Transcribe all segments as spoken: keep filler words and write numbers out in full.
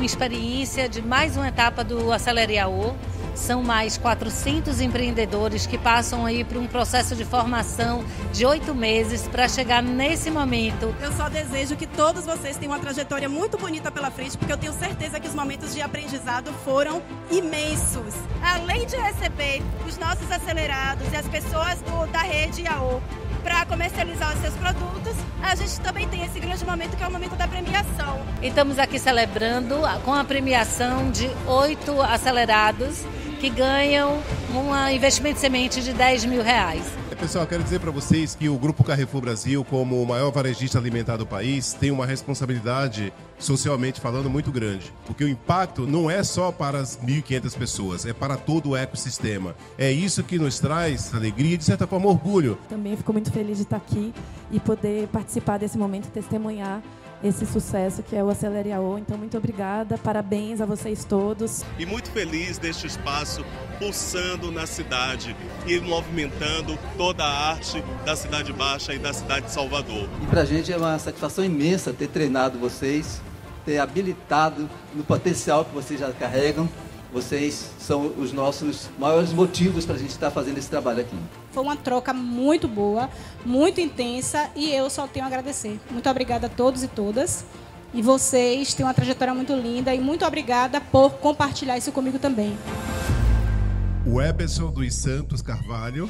uma experiência de mais uma etapa do Acelere A O. São mais quatrocentos empreendedores que passam aí por um processo de formação de oito meses para chegar nesse momento. Eu só desejo que todos vocês tenham uma trajetória muito bonita pela frente, porque eu tenho certeza que os momentos de aprendizado foram imensos. Além de receber os nossos acelerados e as pessoas do, da rede A O para comercializar os seus produtos, a gente também tem esse grande momento que é o momento da premiação. E estamos aqui celebrando com a premiação de oito acelerados que ganham um investimento de semente de dez mil reais. Pessoal, quero dizer para vocês que o Grupo Carrefour Brasil, como o maior varejista alimentar do país, tem uma responsabilidade, socialmente falando, muito grande. Porque o impacto não é só para as mil e quinhentas pessoas, é para todo o ecossistema. É isso que nos traz alegria e, de certa forma, orgulho. Também fico muito feliz de estar aqui e poder participar desse momento e testemunhar esse sucesso que é o Acelere A O. Então, muito obrigada, parabéns a vocês todos. E muito feliz deste espaço pulsando na cidade e movimentando toda a arte da Cidade Baixa e da cidade de Salvador. E pra gente é uma satisfação imensa ter treinado vocês, ter habilitado no potencial que vocês já carregam. Vocês são os nossos maiores motivos para a gente estar fazendo esse trabalho aqui. Foi uma troca muito boa, muito intensa e eu só tenho a agradecer. Muito obrigada a todos e todas. E vocês têm uma trajetória muito linda e muito obrigada por compartilhar isso comigo também. O Eberson dos Santos Carvalho.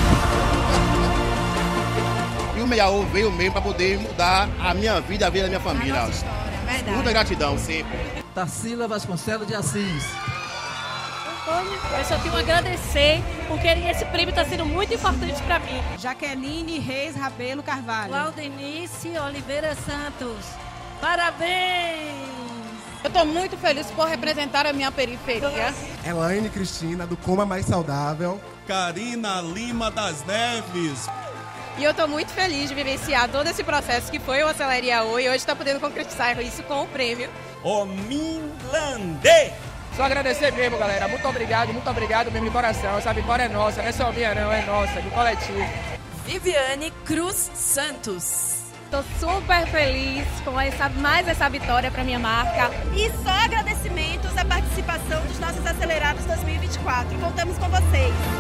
E o Meia A O veio mesmo para poder mudar a minha vida, a vida da minha família. A nossa história, é verdade. Muita gratidão sempre. Tarsila Vasconcelos de Assis. Eu só tenho a agradecer, porque esse prêmio está sendo muito importante para mim. Jaqueline Reis Rabelo Carvalho. Claudenice Oliveira Santos. Parabéns! Eu estou muito feliz por representar a minha periferia. Elaine Cristina, do Coma Mais Saudável. Karina Lima das Neves. E eu estou muito feliz de vivenciar todo esse processo que foi o Acelere A O e hoje está podendo concretizar isso com o prêmio. O Minlandê. Só agradecer mesmo, galera. Muito obrigado, muito obrigado mesmo de coração. Essa vitória é nossa, não é só minha não, é nossa, do coletivo. Viviane Cruz Santos. Estou super feliz com essa, mais essa vitória para minha marca. E só agradecimentos à participação dos nossos acelerados dois mil e vinte e quatro. Contamos com vocês.